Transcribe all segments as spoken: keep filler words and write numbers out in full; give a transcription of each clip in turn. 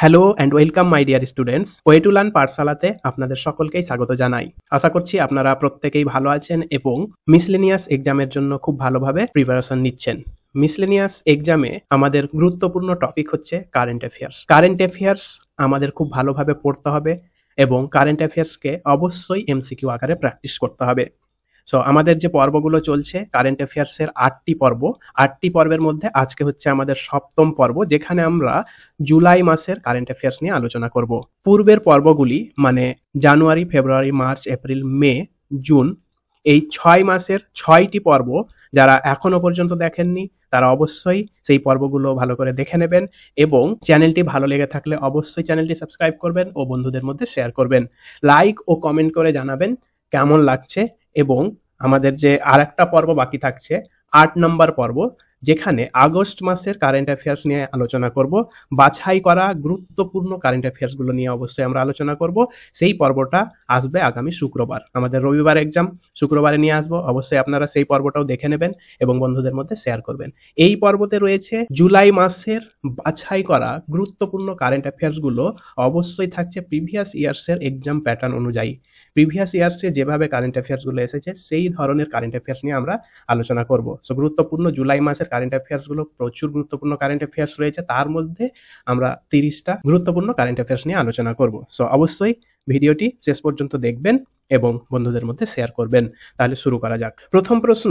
Hello and welcome my dear students, way to learn পাঠশালাতে আপনাদের সকলকেই স্বাগত জানাই। আশা করছি আপনারা প্রত্যেকেই ভালো আছেন এবং মিসলেনিয়াস এক্সামের জন্য খুব ভালোভাবে প্রিপারেশন নিচ্ছেন। মিসলেনিয়াস এক্সামে আমাদের গুরুত্বপূর্ণ টপিক হচ্ছে কারেন্ট অ্যাফেয়ার্স। কারেন্ট অ্যাফেয়ার্স আমাদের খুব ভালোভাবে পড়তে হবে এবং কারেন্ট অ্যাফেয়ার্সকে অবশ্যই এমসিকিউ আকারে প্র্যাকটিস করতে হবে। সো আমাদের যে পর্বগুলো চলছে কারেন্ট অ্যাফেয়ার্সের আটটি পর্ব, আটটি পর্বের মধ্যে আজকে হচ্ছে আমাদের সপ্তম পর্ব, যেখানে আমরা জুলাই মাসের কারেন্ট অ্যাফেয়ার্স নিয়ে আলোচনা করব। পূর্বের পর্বগুলি মানে January, February, March, April, May, June, এই ছয় মাসের ছয়টি পর্ব যারা এখনো পর্যন্ত দেখেননি তারা অবশ্যই সেই পর্বগুলো ভালো করে দেখে নেবেন এবং চ্যানেলটি ভালো লেগে থাকলে অবশ্যই চ্যানেলটি সাবস্ক্রাইব করবেন ও বন্ধুদের মধ্যে শেয়ার করবেন। লাইক ও কমেন্ট করে জানাবেন কেমন লাগছে। এবং আমাদের যে আর একটা পর্ব বাকি থাকছে, আট নম্বর পর্ব, যেখানে আগস্ট মাসের কারেন্ট অ্যাফেয়ার্স নিয়ে আলোচনা করব। বাছাই করা গুরুত্বপূর্ণ কারেন্ট অ্যাফেয়ার্স গুলো নিয়ে অবশ্যই আমরা আলোচনা করব। সেই পর্বটা আসবে আগামী শুক্রবার। আমাদের রবিবার এক্সাম, শুক্রবারে নিয়ে আসবো। অবশ্যই আপনারা সেই পর্বটাও দেখে নেবেন এবং বন্ধুদের মধ্যে শেয়ার করবেন। এই পর্বতে রয়েছে জুলাই মাসের বাছাই করা গুরুত্বপূর্ণ কারেন্ট অ্যাফেয়ার্স গুলো। অবশ্যই থাকছে প্রিভিয়াস ইয়ার্সের এক্সাম প্যাটার্ন অনুযায়ী। প্রিভিয়াস ইয়ার্সে যেভাবে কারেন্ট অ্যাফেয়ার্স গুলো এসেছে সেই ধরনের কারেন্ট অ্যাফেয়ার্স নিয়ে আমরা আলোচনা করব। সো গুরুত্বপূর্ণ জুলাই মাসের কারেন্ট অ্যাফেয়ার্স গুলো, প্রচুর গুরুত্বপূর্ণ কারেন্ট অ্যাফেয়ার্স রয়েছে, তার মধ্যে আমরা তিরিশটা গুরুত্বপূর্ণ কারেন্ট অ্যাফেয়ার্স নিয়ে আলোচনা করব। সো অবশ্যই ভিডিওটি শেষ পর্যন্ত দেখবেন এবং বন্ধুদের মধ্যে শেয়ার করবেন। তাহলে শুরু করা যাক। প্রথম প্রশ্ন,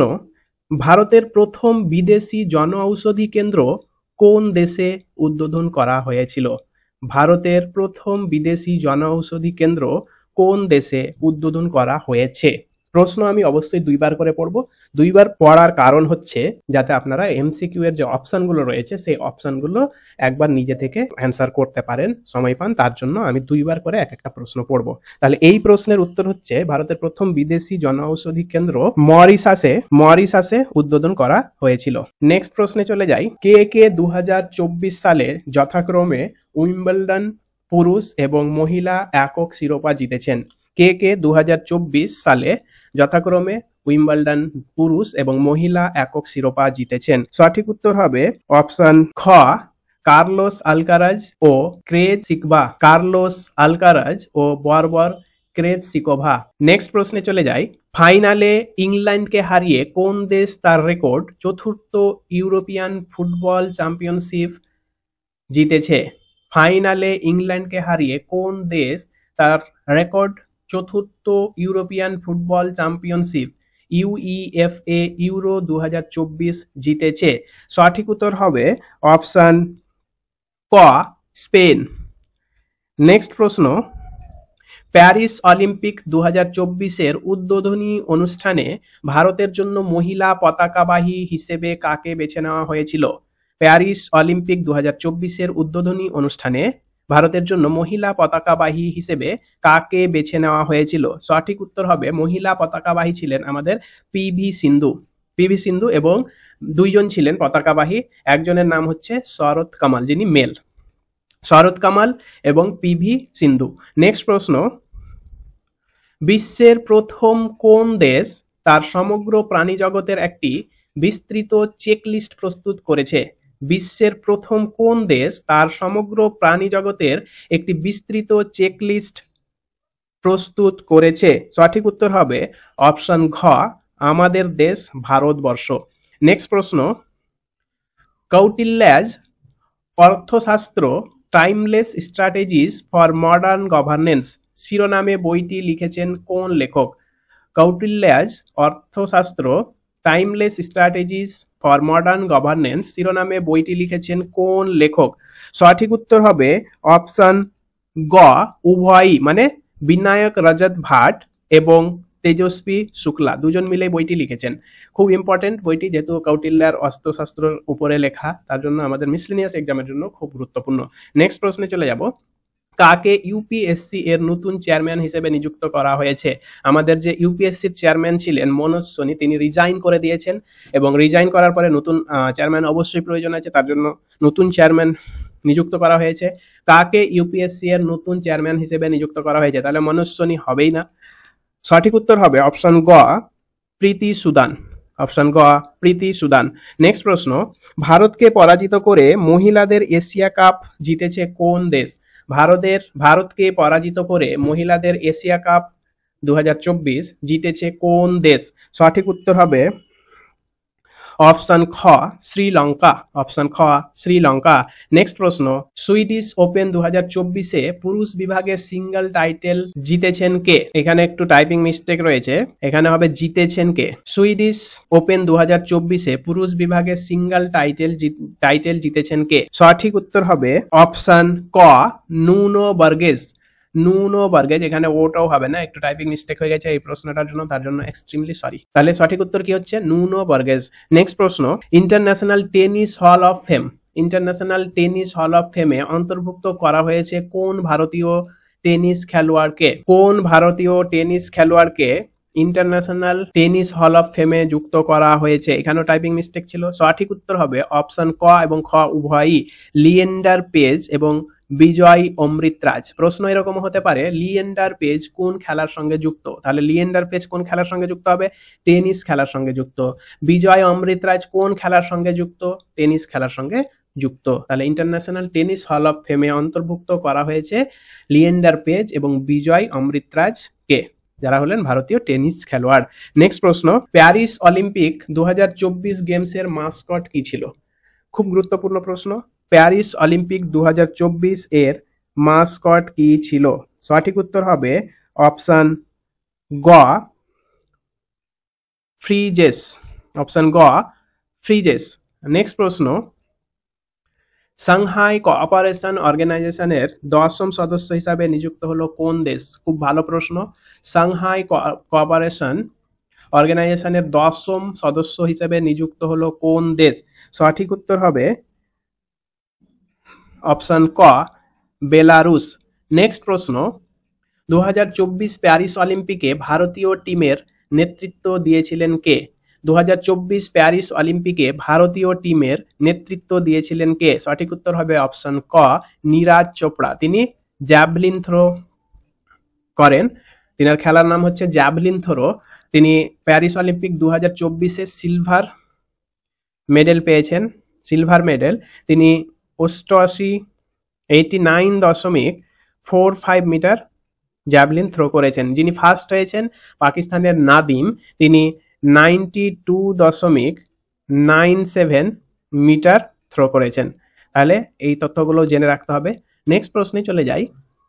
ভারতের প্রথম বিদেশি জন ঔষধি কেন্দ্র কোন দেশে উদ্বোধন করা হয়েছিল? ভারতের প্রথম বিদেশি জন ঔষধি কেন্দ্র কোন দেশে উদ্বোধন করা হয়েছে? প্রশ্ন আমি অবশ্যই দুইবার করে পড়ব। দুইবার পড়ার কারণ হচ্ছে যাতে আপনারা এমসিকিউ এর যে অপশনগুলো রয়েছে সেই অপশনগুলো একবার নিজে থেকে অ্যান্সার করতে পারেন, সময় পান, তার জন্য আমি দুইবার করে এক একটা প্রশ্ন পড়ব। তাহলে এই প্রশ্নের উত্তর হচ্ছে ভারতের প্রথম বিদেশি জন ঔষধি কেন্দ্র মরিশাসে মরিশাসে উদ্বোধন করা হয়েছিল। নেক্সট প্রশ্নে চলে যাই। কে কে দু হাজার চব্বিশ সালে যথাক্রমে উইম্বলডন পুরুষ এবং মহিলা একক শিরোপা জিতেছেন? কে কে দু হাজার চব্বিশ সালে যথাক্রমে উইম্বলডন পুরুষ এবং মহিলা একক শিরোপা জিতেছেন? সঠিক উত্তর হবে অপশন খ, কার্লোস আলকারাজ ও ক্রেজিকোভা। কার্লোস আলকারাজ ও বর্বর ক্রেজিকোভা। নেক্সট প্রশ্নে চলে যাই। ফাইনালে ইংল্যান্ডকে হারিয়ে কোন দেশ তার রেকর্ড চতুর্থ ইউরোপিয়ান ফুটবল চ্যাম্পিয়নশিপ জিতেছে? ফাইনালে ইংল্যান্ডকে হারিয়ে কোন দেশ তার রেকর্ড চতুর্থ European football championship UEFA Euro দু হাজার চব্বিশ জিতেছে? সঠিক উত্তর হবে অপশন ক, স্পেন। নেক্সট প্রশ্ন, প্যারিস অলিম্পিক দু হাজার চব্বিশের উদ্বোধনী অনুষ্ঠানে ভারতের জন্য মহিলা পতাকাবাহী হিসেবে কাকে বেছে নেওয়া হয়েছিল? প্যারিস অলিম্পিক দু হাজার চব্বিশের উদ্বোধনী অনুষ্ঠানে ভারতের জন্য মহিলা পতাকাবাহী হিসেবে কাকে বেছে নেওয়া হয়েছিল? সঠিক উত্তর হবে মহিলা পতাকাবাহী ছিলেন আমাদের পিভি সিন্ধু। পিভি সিন্ধু এবং দুইজন ছিলেন পতাকাবাহী, একজনের নাম হচ্ছে শরৎ কামাল, যিনি মেল। শরৎ কামাল এবং পিভি সিন্ধু। নেক্সট প্রশ্ন, বিশ্বের প্রথম কোন দেশ তার সমগ্র প্রাণী জগতের একটি বিস্তৃত চেকলিস্ট প্রস্তুত করেছে? বিশ্বের প্রথম কোন দেশ তার সমগ্র প্রাণী জগতের একটি বিস্তৃত চেকলিস্ট প্রস্তুত করেছে? সঠিক উত্তর হবে অপশন ঘ, আমাদের দেশ ভারতবর্ষ। নেক্সট প্রশ্ন, Kautilya's Arthashastra timeless strategies for modern governance শিরোনামে বইটি লিখেছেন কোন লেখক? Kautilya's Arthashastra timeless strategies for modern governance শিরোনামে বইটি লিখেছেন কোন লেখক? সঠিক উত্তর হবে অপশন গ, উভয়ই, মানে বিনায়ক রজত ভাট এবং তেজস্বী শুক্লা দুজন মিলে বইটি লিখেছেন। খুব ইম্পর্টেন্ট বইটি, যেহেতু কৌটিল্যার অর্থশাস্ত্রের উপরে লেখা, তার জন্য আমাদের মিসলেনিয়াস এক্সামের জন্য খুব গুরুত্বপূর্ণ। নেক্সট প্রশ্নে চলে যাব। কাকে ইউপিএসসি এর নতুন চেয়ারম্যান হিসেবে নিযুক্ত করা হয়েছে? আমাদের যে ইউপিএসসির চেয়ারম্যান ছিলেন মনোজ সোনি, তিনি রিজাইন করে দিয়েছেন এবং রিজাইন করার পরে নতুন চেয়ারম্যান অবশ্যই প্রয়োজন আছে, তার জন্য নতুন চেয়ারম্যান নিযুক্ত করা হয়েছে। কাকে ইউপিএসসি এর নতুন চেয়ারম্যান হিসেবে নিযুক্ত করা হয়েছে? তাহলে মনোজ সোনি হবেই না। সঠিক উত্তর হবে অপশন গ, প্রীতি সুদান। অপশন গ প্রীতি সুদান। নেক্সট প্রশ্ন, ভারতকে পরাজিত করে মহিলাদের এশিয়া কাপ জিতেছে কোন দেশ? ভারতের ভারতকে পরাজিত করে মহিলাদের এশিয়া কাপ দু হাজার চব্বিশ জিতেছে কোন দেশ? সঠিক উত্তর হবে অপশন খ শ্রীলঙ্কা। অপশন খ শ্রীলঙ্কা। নেক্সট প্রশ্ন, সুইডিশ ওপেন দু হাজার চব্বিশে পুরুষ বিভাগে সিঙ্গেল টাইটেল জিতেছেন কে? এখানে একটু টাইপিং মিস্টেক রয়েছে, এখানে হবে জিতেছেন কে। সুইডিশ ওপেন দু হাজার চব্বিশে পুরুষ বিভাগে সিঙ্গেল টাইটেল টাইটেল জিতেছেন কে? সঠিক উত্তর হবে অপশন ক নুনো বার্গেস। নুনো বার্গেজ, এখানে ওটাও হবে না, একটু টাইপিং মিস্টেক হয়ে গেছে এই প্রশ্নটার জন্য, তার জন্য এক্সট্রিমলি সরি। তাহলে সঠিক উত্তর কি হচ্ছে? Nuno Borges. নেক্সট প্রশ্ন, international tennis hall of fame international tennis hall of ফেমে অন্তর্ভুক্ত করা হয়েছে কোন ভারতীয় টেনিস খেলোয়াড়কে? কোন ভারতীয় টেনিস খেলোয়াড়কে ইন্টারন্যাশনাল টেনিস হল অফ ফেমে যুক্ত করা হয়েছে? এখানেও টাইপিং মিস্টেক ছিল। সঠিক উত্তর হবে অপশন ক এবং খ উভয়ই, লিয়েন্ডার পেজ এবং বিজয় অমৃতরাজ। প্রশ্ন এরকম হতে পারে, লিয়েন্ডার পেজ কোন খেলার সঙ্গে যুক্ত? তাহলে লিয়েন্ডার পেজ কোন খেলার সঙ্গে যুক্ত হবে? টেনিস খেলার সঙ্গে যুক্ত। বিজয় অমৃতরাজ কোন খেলার সঙ্গে যুক্ত? টেনিস খেলার সঙ্গে যুক্ত। তাহলে ইন্টারন্যাশনাল টেনিস হল অফ ফেমে অন্তর্ভুক্ত করা হয়েছে লিয়েন্ডার পেজ এবং বিজয় অমৃতরাজ কে, যারা হলেন ভারতীয় টেনিস খেলোয়াড়। নেক্সট প্রশ্ন, প্যারিস অলিম্পিক দু হাজার চব্বিশ গেমসের মাস্কট কি ছিল? খুব গুরুত্বপূর্ণ প্রশ্ন। প্যারিস অলিম্পিক দু হাজার চব্বিশ এর মাস্কট কি ছিল? সঠিক উত্তর হবে অপশন গ ফ্রিজেস। অপশন গ ফ্রিজেস। নেক্সট প্রশ্ন, সাংহাই কোঅপারেশন অর্গানাইজেশনের দশম সদস্য হিসাবে নিযুক্ত হলো কোন দেশ? খুব ভালো প্রশ্ন। সাংহাই কোঅপারেশন অর্গানাইজেশনের দশম সদস্য হিসেবে নিযুক্ত হলো কোন দেশ? সঠিক উত্তর হবে অপশন ক বেলারুস। নেক্সট প্রশ্ন, দু হাজার চব্বিশ প্যারিস অলিম্পিকে ভারতীয় টিমের নেতৃত্ব দিয়েছিলেন কে? দু হাজার চব্বিশ প্যারিস অলিম্পিকে ভারতীয় টিমের নেতৃত্ব দিয়েছিলেন কে? সঠিক উত্তর হবে অপশন ক নীরাজ চোপড়া। তিনি জ্যাভলিন থ্রো করেন, তিনার খেলার নাম হচ্ছে জ্যাভলিন থ্রো। তিনি প্যারিস অলিম্পিক দু হাজার চব্বিশে সিলভার মেডেল পেয়েছেন, সিলভার মেডেল। তিনি অষ্টআশি এইটি নাইন দশমিক four five metre javelin throw করেছেন। যিনি ফার্স্ট হয়েছেন পাকিস্তানের নাদিম, তিনি নাইনটি টু দশমিক নাইন সেভেন মিটার থ্রো করেছেন। তাহলে এই তথ্যগুলো জেনে রাখতে হবে। নেক্সট প্রশ্নে চলে যাই,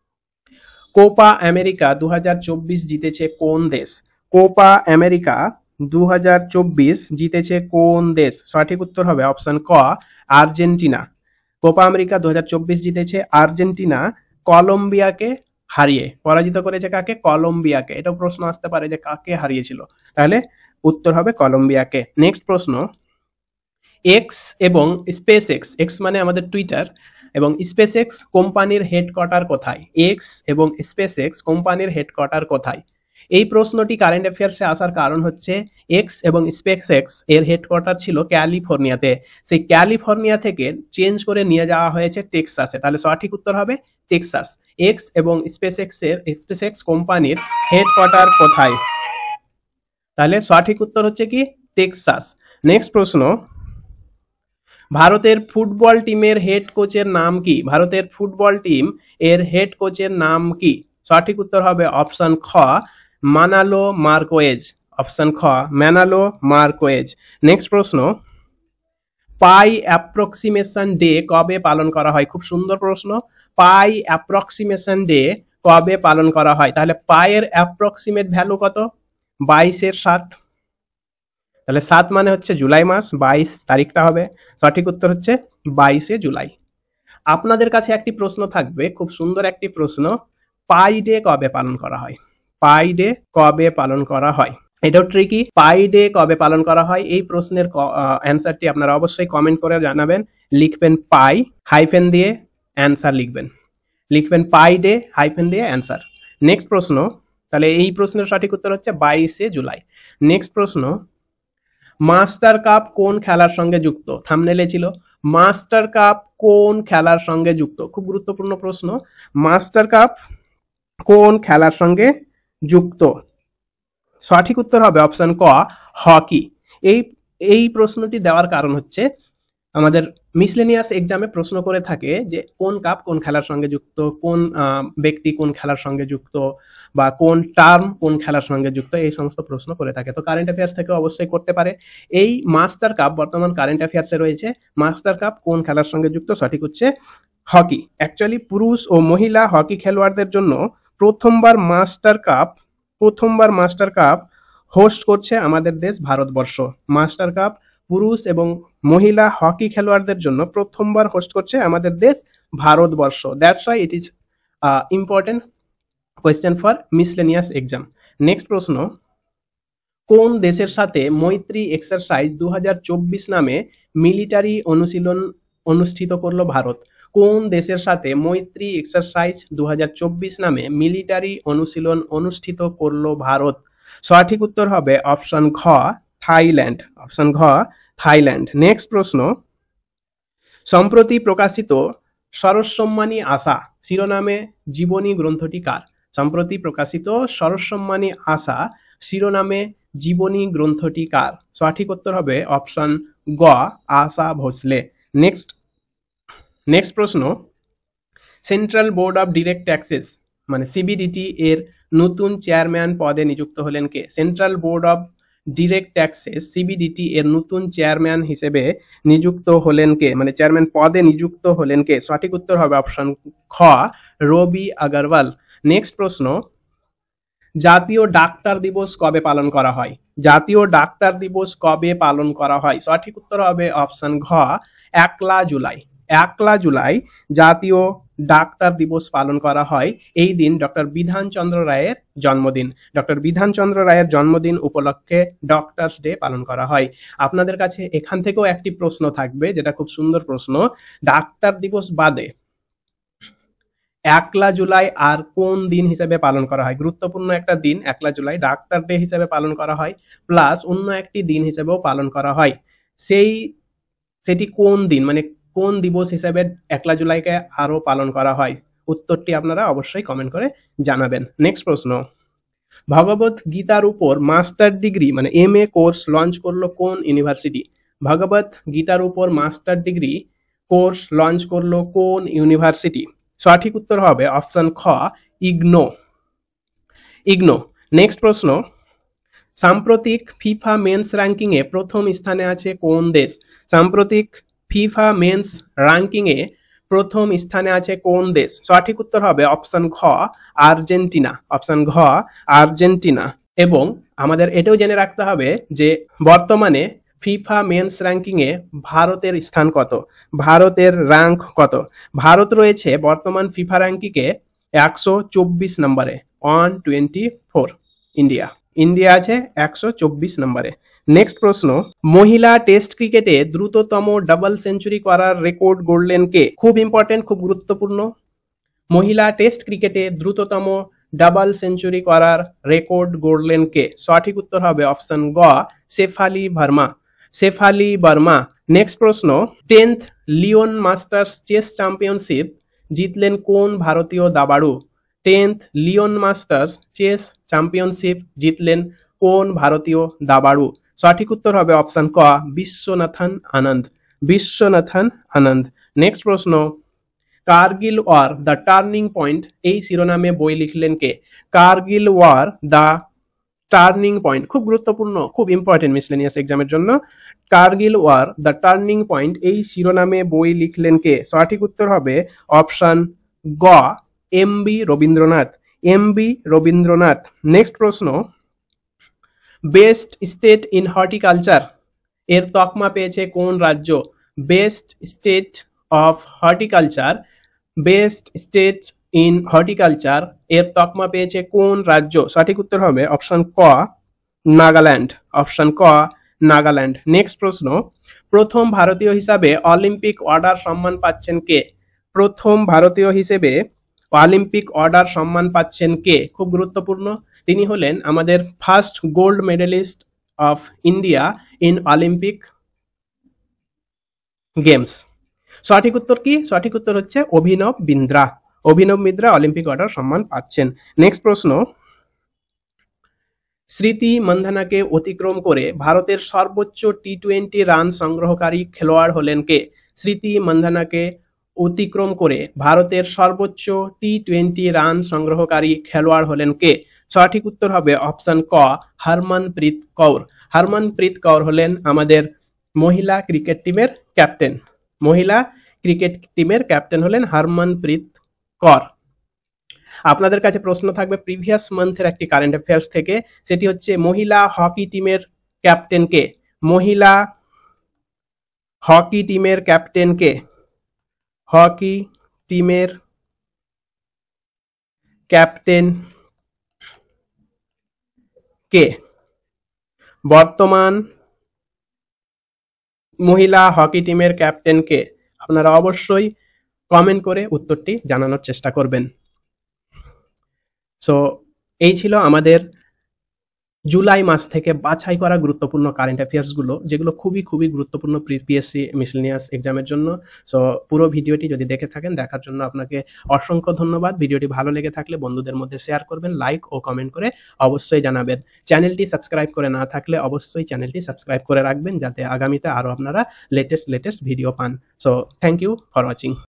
কোপা আমেরিকা দু হাজার চব্বিশ জিতেছে কোন দেশ? কোপা আমেরিকা দু হাজার চব্বিশ জিতেছে কোন দেশ? সঠিক উত্তর হবে অপশন ক আর্জেন্টিনা। কোপা আমেরিকা দু হাজার চব্বিশ জিতেছে আর্জেন্টিনা কলম্বিয়াকে হারিয়ে। পরাজিত করেছে কাকে? কলম্বিয়াকে। এটাও প্রশ্ন আসতে পারে যে কাকে হারিয়েছিল, তাহলে উত্তর হবে কলম্বিয়াকে। নেক্সট প্রশ্ন, এক্স এবং স্পেস এক্স, এক্স মানে আমাদের টুইটার, এবং স্পেস এক্স কোম্পানির হেডকোয়ার্টার কোথায়? এক্স এবং স্পেস এক্স কোম্পানির হেডকোয়ার্টার কোথায়? এই প্রশ্নটি কারেন্ট অ্যাফেয়ার্সে আসার কারণ হচ্ছে এক্স এবং স্পেস এক্স এর হেডকোয়ার্টার ছিল ক্যালিফোর্নিয়াতে, সেই ক্যালিফোর্নিয়া থেকে চেঞ্জ করে নিয়ে যাওয়া হয়েছে টেক্সাসে। তাহলে সঠিক উত্তর হবে টেক্সাস। এক্স এবং স্পেস এক্স এর স্পেস এক্স কোম্পানির হেডকোয়ার্টার কোথায়? তাহলে সঠিক উত্তর হচ্ছে কি টেক্সাস। নেক্সট প্রশ্ন, ভারতের ফুটবল টিমের হেড কোচের নাম কি? ভারতের ফুটবল টিম এর হেড কোচের নাম কি? সঠিক উত্তর হবে অপশন খ মানালো মার্কোয়েজ। অপশন খ ম্যানালো মার্কোয়েজ। নেক্সট প্রশ্ন, পাই অ্যাপ্রক্সিমেশন ডে কবে পালন করা হয়? খুব সুন্দর প্রশ্ন। পাই অ্যাপ্রক্সিমেশন ডে কবে পালন করা হয়? তাহলে পায়ের অ্যাপ্রক্সিমেট ভ্যালু কত? বাইশের সাত। তাহলে সাত মানে হচ্ছে জুলাই মাস, বাইশ তারিখটা হবে। সঠিক উত্তর হচ্ছে বাইশে জুলাই। আপনাদের কাছে একটি প্রশ্ন থাকবে, খুব সুন্দর একটি প্রশ্ন, পাই ডে কবে পালন করা হয়? পাই ডে কবে পালন করা হয়? এটাও ট্রিকি। পাই ডে কবে পালন করা হয়, এই প্রশ্নের অ্যান্সারটি আপনারা অবশ্যই কমেন্ট করে জানাবেন। লিখবেন পাই হাইফেন দিয়ে অ্যান্সার লিখবেন, লিখবেন পাই ডে হাইফেন দিয়ে অ্যান্সার। নেক্সট প্রশ্ন, তাহলে এই প্রশ্নের সঠিক উত্তর হচ্ছে বাইশে জুলাই। নেক্সট প্রশ্ন, মাস্টার কাপ কোন খেলার সঙ্গে যুক্ত? থাম্বনেলে ছিল মাস্টার কাপ কোন খেলার সঙ্গে যুক্ত? খুব গুরুত্বপূর্ণ প্রশ্ন। মাস্টার কাপ কোন খেলার সঙ্গে যুক্ত? সঠিক উত্তর হবে অপশন ক হকি। এই এই প্রশ্নটি দেওয়ার কারণ হচ্ছে আমাদের মিসলেনিয়াস এক্সামে প্রশ্ন করে থাকে যে কোন কাপ কোন খেলার সঙ্গে যুক্ত, কোন ব্যক্তি কোন খেলার সঙ্গে যুক্ত, বা কোন টার্ম কোন খেলার সঙ্গে যুক্ত, এই সমস্ত প্রশ্ন করে থাকে। তো কারেন্ট অ্যাফেয়ার্স থেকে অবশ্যই করতে পারে। এই মাস্টার কাপ বর্তমান কারেন্ট অ্যাফেয়ার্সে রয়েছে। মাস্টার কাপ কোন খেলার সঙ্গে যুক্ত? সঠিক হচ্ছে হকি। অ্যাকচুয়ালি পুরুষ ও মহিলা হকি খেলোয়াড়দের জন্য প্রথমবার মাস্টার কাপ প্রথমবার মাস্টার কাপ হোস্ট করছে আমাদের দেশ ভারতবর্ষ। মাস্টার কাপ পুরুষ এবং মহিলা হকি খেলোয়াড়দের জন্য প্রথমবার হোস্ট করছে আমাদের দেশ Bharatvarsha. That's why it is important question for miscellaneous exam. Next প্রশ্ন, কোন দেশের সাথে মৈত্রী এক্সারসাইজ দু হাজার চব্বিশ নামে মিলিটারি অনুশীলন অনুষ্ঠিত করলো ভারত? কোন দেশের সাথে মৈত্রী এক্সারসাইজ দু হাজার চব্বিশ নামে মিলিটারি অনুশীলন অনুষ্ঠিত করলো ভারত? সঠিক উত্তর হবে অপশন ঘ, থাইল্যান্ড। অপশন ঘ, থাইল্যান্ড। নেক্সট প্রশ্ন, সম্প্রতি প্রকাশিত সরস্বম্মানী আশা শিরোনামে জীবনী গ্রন্থটি কার? সম্প্রতি প্রকাশিত সরস্বম্মানী আশা শিরোনামে জীবনী গ্রন্থটি কার? সঠিক উত্তর হবে অপশন গ, আশা ভোসলে। নেক্সট নেক্সট প্রশ্ন, central board of direct taxes মানে সিবিডিটি এর নতুন চেয়ারম্যান পদে নিযুক্ত হলেন কে? Central board of direct taxes CBDT এর নতুন চেয়ারম্যান হিসেবে নিযুক্ত হলেন কে, মানে চেয়ারম্যান পদে নিযুক্ত হলেন কে? সঠিক উত্তর হবে অপশন খ, রবি আগরওয়াল। নেক্সট প্রশ্ন, জাতীয় ডাক্তার দিবস কবে পালন করা হয়? জাতীয় ডাক্তার দিবস কবে পালন করা হয়? সঠিক উত্তর হবে অপশন ঘ, একলা জুলাই। একলা জুলাই জাতীয় ডাক্তার দিবস পালন করা হয়। এই দিন ডক্টর বিধানচন্দ্র রায়ের জন্মদিন। ডক্টর বিধানচন্দ্র রায়ের জন্মদিন উপলক্ষে ডক্টরস ডে পালন করা হয়। আপনাদের কাছে এখান থেকেও একটি প্রশ্ন থাকবে, যেটা খুব সুন্দর প্রশ্ন। ডাক্তার দিবস বাদে একলা জুলাই আর কোন দিন হিসেবে পালন করা হয়? গুরুত্বপূর্ণ একটা দিন একলা জুলাই, ডাক্তার ডে হিসেবে পালন করা হয়, প্লাস অন্য একটি দিন হিসেবেও পালন করা হয়। সেই সেটি কোন দিন, মানে কোন দিবস হিসেবে একলা জুলাইকে আরো পালন করা হয়? উত্তরটি আপনারা অবশ্যই কমেন্ট করে জানাবেন। নেক্সট প্রশ্ন, ভগবত গীতার উপর মাস্টার ডিগ্রি মানে এম এ কোর্স লঞ্চ করলো কোন ইউনিভার্সিটি? ভগবত গীতার উপর মাস্টার ডিগ্রি কোর্স লঞ্চ করলো কোন ইউনিভার্সিটি? সঠিক উত্তর হবে অপশন খ, ইগনো। ইগনো। নেক্সট প্রশ্ন, সাম্প্রতিক ফিফা মেন্স র্যাঙ্কিং এ প্রথম স্থানে আছে কোন দেশ? সাম্প্রতিক ফিফা মেন্স র্যাঙ্কিং এ প্রথম স্থানে আছে কোন দেশ? সঠিক উত্তর হবে অপশন ঘ, আর্জেন্টিনা। অপশন ঘ, আর্জেন্টিনা। এবং আমাদের এটাও জেনে রাখতে হবে যে বর্তমানে ফিফা মেন্স র্যাঙ্কিং এ ভারতের স্থান কত, ভারতের র্যাঙ্ক কত? ভারত রয়েছে বর্তমান ফিফা র্যাঙ্কিং এ একশো চব্বিশ নম্বরে, one twenty four. India India আছে একশো চব্বিশ নম্বরে। নেক্সট প্রশ্ন, মহিলা টেস্ট ক্রিকেটে দ্রুততম ডাবল সেঞ্চুরি করার রেকর্ড গড়লেন কে? খুব ইম্পর্টেন্ট, খুব গুরুত্বপূর্ণ। মহিলা টেস্ট ক্রিকেটে দ্রুততম ডাবল সেঞ্চুরি করার রেকর্ড গড়লেন কে? সঠিক উত্তর হবে অপশন গ, শেফালি ভার্মা। শেফালি ভার্মা। নেক্সট প্রশ্ন, tenth Leon masters chess championship জিতলেন কোন ভারতীয় দাবাড়ু? Tenth Leon masters chess championship জিতলেন কোন ভারতীয় দাবাড়ু? সঠিক উত্তর হবে অপশন ক, বিশ্বনাথন আনন্দ। বিশ্বনাথন আনন্দ। নেক্সট প্রশ্ন, Kargil war the turning point এই শিরোনামে বই লিখলেন কে? Kargil war the turning point, খুব গুরুত্বপূর্ণ, খুব ইম্পর্টেন্ট মিসলেনিয়াস এক্সামের জন্য। Kargil war the turning point এই শিরোনামে বই লিখলেন কে? সঠিক উত্তর হবে অপশন গ, M B Rabindranath. M B Rabindranath. Next প্রশ্ন, বেস্ট স্টেট ইন হর্টিকালচার এর তকমা পেয়েছে কোন রাজ্য? Best state of horticulture best state in horticulture এর তকমা পেয়েছে কোন রাজ্য? সঠিক উত্তর হবে অপশন ক, নাগাল্যান্ড। অপশন ক, নাগাল্যান্ড। নেক্সট প্রশ্ন, প্রথম ভারতীয় হিসাবে অলিম্পিক অর্ডার সম্মান পাচ্ছেন কে? প্রথম ভারতীয় হিসেবে অলিম্পিক অর্ডার সম্মান পাচ্ছেন কে? খুব গুরুত্বপূর্ণ, তিনি হলেন আমাদের first gold medalist of India in Olympic games. সঠিক উত্তর কি? সঠিক উত্তর হচ্ছে অভিনব বিন্দ্রা। অভিনব বিন্দ্রা অলিম্পিক অর্ডার সম্মান পাচ্ছেন। নেক্সট প্রশ্ন, স্মৃতি মান্ধানাকে অতিক্রম করে ভারতের সর্বোচ্চ টি টোয়েন্টি রান সংগ্রহকারী খেলোয়াড় হলেন কে? স্মৃতি মান্ধানাকে অতিক্রম করে ভারতের সর্বোচ্চ টি টোয়েন্টি রান সংগ্রহকারী খেলোয়াড় হলেন কে? সঠিক উত্তর হবে অপশন ক, হরমনপ্রীত কৌর। হরমনপ্রীত কৌর হলেন আমাদের মহিলা ক্রিকেট টিমের ক্যাপ্টেন। মহিলা ক্রিকেট টিমের ক্যাপ্টেন হলেন হরমনপ্রীত কৌর। আপনাদের কাছে প্রশ্ন থাকবে প্রিভিয়াস মান্থের একটি কারেন্ট অ্যাফেয়ার্স থেকে, সেটি হচ্ছে মহিলা হকি টিমের ক্যাপ্টেন কে? মহিলা হকি টিমের ক্যাপ্টেন কে? হকি টিমের ক্যাপ্টেন কে? বর্তমান মহিলা হকি টিমের ক্যাপ্টেন কে? আপনারা অবশ্যই কমেন্ট করে উত্তরটি জানানোর চেষ্টা করবেন। সো এই ছিল আমাদের জুলাই মাস থেকে বাছাই করা গুরুত্বপূর্ণ কারেন্ট অ্যাফেয়ার্স গুলো, যেগুলো খুবই খুবই গুরুত্বপূর্ণ পিএসসি মিসেলেনিয়াস এক্সামের জন্য। সো পুরো ভিডিওটি যদি দেখে থাকেন, দেখার জন্য আপনাকে অসংখ্য ধন্যবাদ। ভিডিওটি ভালো লেগে থাকলে বন্ধুদের মধ্যে শেয়ার করবেন, লাইক ও কমেন্ট করে অবশ্যই জানাবেন। চ্যানেলটি সাবস্ক্রাইব করে না থাকলে অবশ্যই চ্যানেলটি সাবস্ক্রাইব করে রাখবেন, যাতে আগামীতে আরো আপনারা লেটেস্ট লেটেস্ট ভিডিও পান। So thank you for watching.